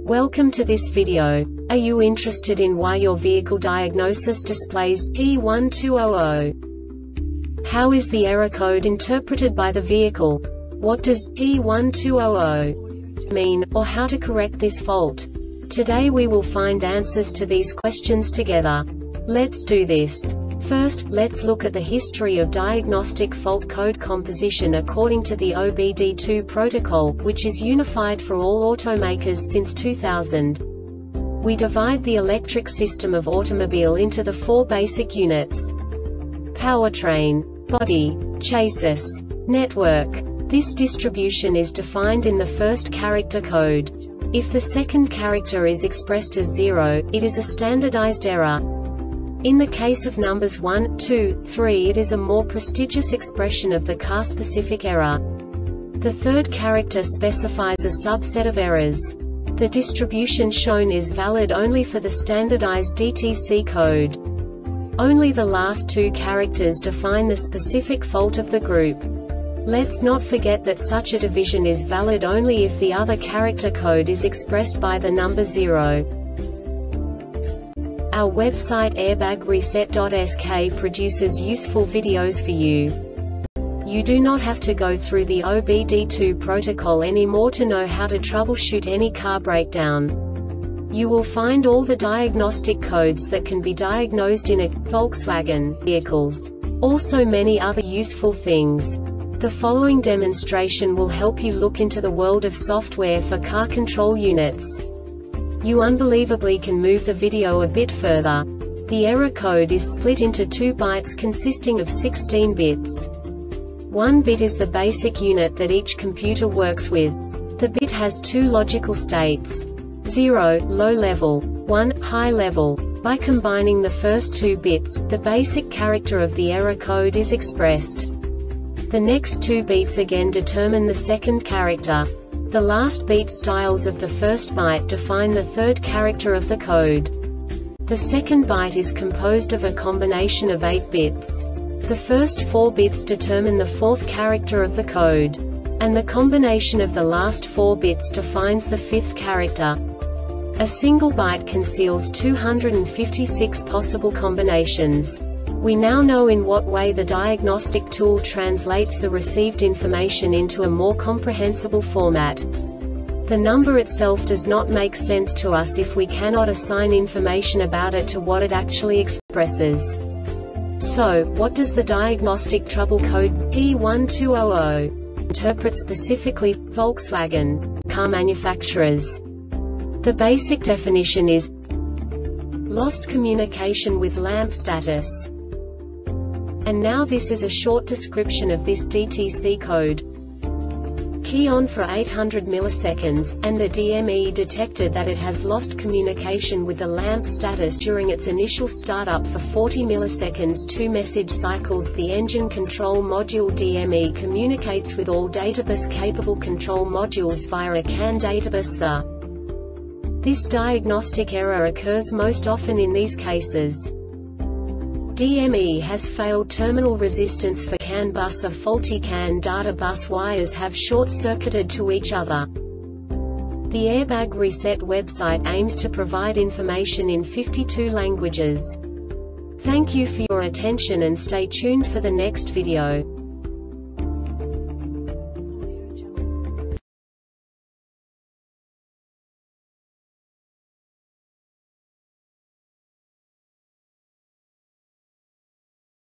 Welcome to this video. Are you interested in why your vehicle diagnosis displays P1200? How is the error code interpreted by the vehicle? What does P1200 mean, or how to correct this fault? Today we will find answers to these questions together. Let's do this. First, let's look at the history of diagnostic fault code composition according to the OBD2 protocol, which is unified for all automakers since 2000. We divide the electric system of automobile into the four basic units: powertrain, body, chassis, network. This distribution is defined in the first character code. If the second character is expressed as 0, it is a standardized error. In the case of numbers 1, 2, 3, it is a more prestigious expression of the car-specific error. The third character specifies a subset of errors. The distribution shown is valid only for the standardized DTC code. Only the last two characters define the specific fault of the group. Let's not forget that such a division is valid only if the other character code is expressed by the number 0. Our website airbagreset.sk produces useful videos for you. You do not have to go through the OBD2 protocol anymore to know how to troubleshoot any car breakdown. You will find all the diagnostic codes that can be diagnosed in a Volkswagen vehicles. Also many other useful things. The following demonstration will help you look into the world of software for car control units. You unbelievably can move the video a bit further. The error code is split into 2 bytes consisting of 16 bits. 1 bit is the basic unit that each computer works with. The bit has 2 logical states: 0, low level, 1, high level. By combining the first 2 bits, the basic character of the error code is expressed. The next 2 beats again determine the second character. The last beat styles of the first byte define the third character of the code. The second byte is composed of a combination of 8 bits. The first 4 bits determine the fourth character of the code. And the combination of the last 4 bits defines the fifth character. A single byte conceals 256 possible combinations. We now know in what way the diagnostic tool translates the received information into a more comprehensible format. The number itself does not make sense to us if we cannot assign information about it to what it actually expresses. So, what does the diagnostic trouble code P1200 interpret specifically for Volkswagen car manufacturers? The basic definition is lost communication with lamp status. And now this is a short description of this DTC code. Key on for 800 milliseconds, and the DME detected that it has lost communication with the lamp status during its initial startup for 40 milliseconds. 2 message cycles. The engine control module DME communicates with all databus capable control modules via a CAN databus. This diagnostic error occurs most often in these cases: DME has failed terminal resistance for CAN bus. A faulty CAN data bus wires have short-circuited to each other. The Airbag Reset website aims to provide information in 52 languages. Thank you for your attention and stay tuned for the next video.